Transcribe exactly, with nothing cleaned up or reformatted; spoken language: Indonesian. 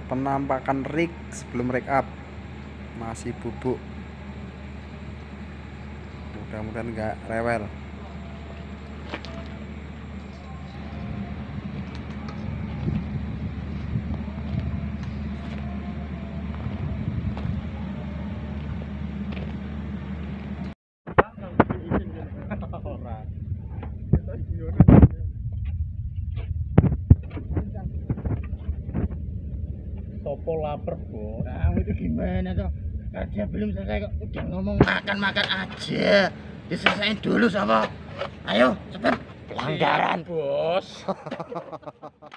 penampakan rig sebelum rig up masih bubuk, mudah-mudahan nggak rewel. Sopo lapar, Bu. Kamu itu gimana tuh? Kerja belum selesai kok udah ngomong makan-makan aja. Diselesain dulu sama. Ayo, cepet. Pelanggaran, Bos.